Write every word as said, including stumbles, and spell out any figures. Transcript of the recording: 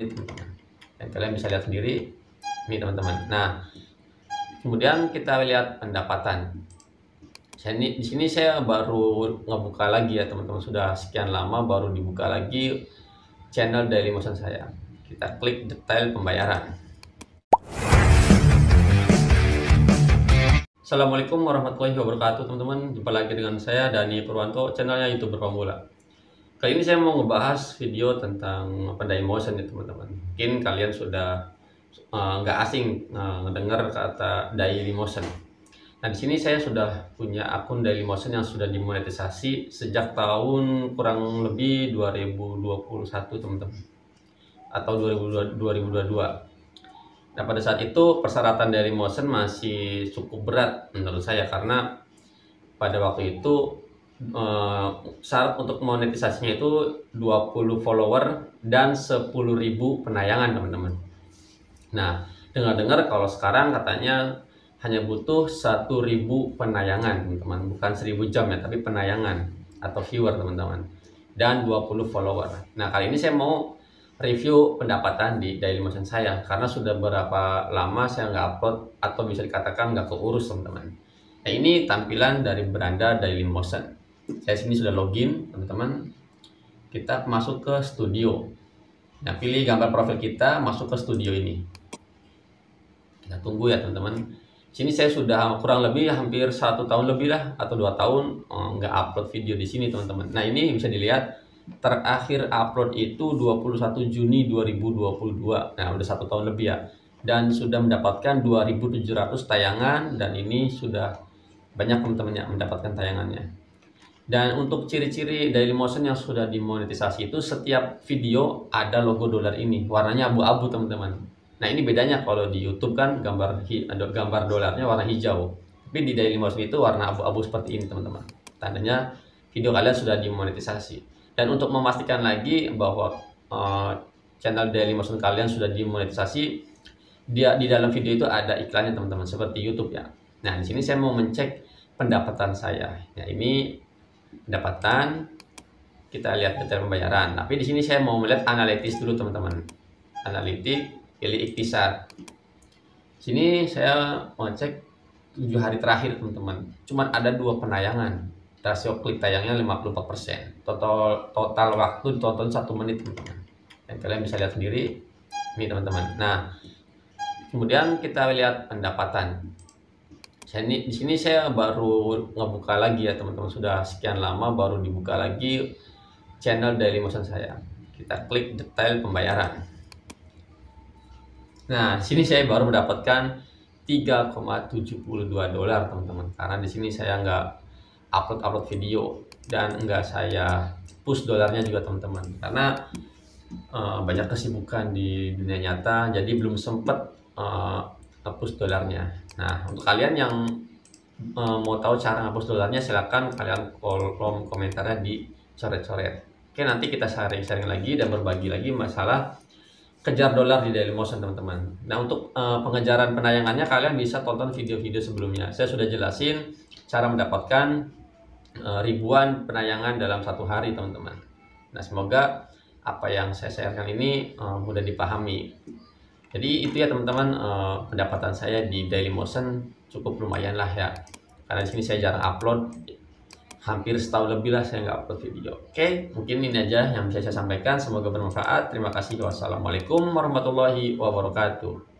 teman-teman. Dan kalian bisa lihat sendiri ini teman-teman. Nah, kemudian kita lihat pendapatan. Saya ini, di sini saya baru ngebuka lagi ya teman-teman. Sudah sekian lama baru dibuka lagi channel Dailymotion saya. Kita klik detail pembayaran. Assalamualaikum warahmatullahi wabarakatuh teman-teman. Jumpa lagi dengan saya Dani Purwanto, channelnya YouTuber Pemula. Kali ini saya mau ngebahas video tentang Dailymotion ya teman-teman. Mungkin kalian sudah nggak uh, asing uh, ngedengar kata Dailymotion. Nah, di sini saya sudah punya akun Dailymotion yang sudah dimonetisasi sejak tahun kurang lebih dua ribu dua puluh satu teman-teman, atau dua ribu dua puluh dua. Nah, pada saat itu persyaratan Dailymotion masih cukup berat menurut saya, karena pada waktu itu eh, syarat untuk monetisasinya itu dua puluh follower dan sepuluh ribu penayangan teman-teman. Nah, dengar-dengar kalau sekarang katanya hanya butuh satu ribu penayangan teman-teman, bukan seribu jam ya, tapi penayangan atau viewer teman-teman, dan dua puluh follower. Nah, kali ini saya mau review pendapatan di Dailymotion saya, karena sudah berapa lama saya nggak upload, atau bisa dikatakan nggak keurus teman-teman. Nah, ini tampilan dari beranda Dailymotion. Saya sini sudah login teman-teman. Kita masuk ke studio. Nah, pilih gambar profil kita, masuk ke studio ini. Kita tunggu ya teman-teman. Sini saya sudah kurang lebih hampir satu tahun lebih lah, atau dua tahun oh, nggak upload video di sini teman-teman. Nah, ini bisa dilihat terakhir upload itu dua puluh satu Juni dua ribu dua puluh dua. Nah, udah satu tahun lebih ya, dan sudah mendapatkan dua ribu tujuh ratus tayangan, dan ini sudah banyak teman-teman yang mendapatkan tayangannya. Dan untuk ciri-ciri Dailymotion yang sudah dimonetisasi itu, setiap video ada logo dolar ini, warnanya abu-abu teman-teman. Nah, ini bedanya kalau di YouTube kan gambar gambar dolarnya warna hijau, tapi di Dailymotion itu warna abu-abu seperti ini teman-teman. Tandanya video kalian sudah dimonetisasi. Dan untuk memastikan lagi bahwa uh, channel Dailymotion kalian sudah dimonetisasi, dia di dalam video itu ada iklannya teman-teman, seperti YouTube ya. Nah, di sini saya mau mencek pendapatan saya. Ya, ini pendapatan. Kita lihat detail pembayaran. Tapi di sini saya mau melihat analitis dulu teman-teman. Analitik, pilih ikhtisar. Sini saya mau cek tujuh hari terakhir teman-teman. Cuman ada dua penayangan. Rasio klik tayangnya lima puluh empat persen. Total total waktu ditonton satu menit teman-teman. Dan kalian bisa lihat sendiri ini teman-teman. Nah, kemudian kita lihat pendapatan. Saya ini di sini saya baru ngebuka lagi ya teman-teman. Sudah sekian lama baru dibuka lagi channel Dailymotion saya. Kita klik detail pembayaran. Nah, sini saya baru mendapatkan tiga koma tujuh dua dolar teman-teman. Karena di sini saya nggak upload-upload video dan enggak saya push dolarnya juga teman-teman, karena uh, banyak kesibukan di dunia nyata, jadi belum sempet uh, push dolarnya. Nah, untuk kalian yang uh, mau tahu cara ngapus dolarnya, silahkan kalian kolom komentarnya di coret-coret. Oke, nanti kita sharing-sharing lagi dan berbagi lagi masalah kejar dolar di Dailymotion teman-teman. Nah, untuk uh, pengejaran penayangannya kalian bisa tonton video-video sebelumnya. Saya sudah jelasin cara mendapatkan ribuan penayangan dalam satu hari teman-teman. Nah, semoga apa yang saya sharekan ini uh, mudah dipahami. Jadi itu ya teman-teman, uh, pendapatan saya di Dailymotion cukup lumayan lah ya, karena di sini saya jarang upload, hampir setahun lebih lah saya nggak upload video. Oke, mungkin ini aja yang bisa saya sampaikan, semoga bermanfaat. Terima kasih. Wassalamualaikum warahmatullahi wabarakatuh.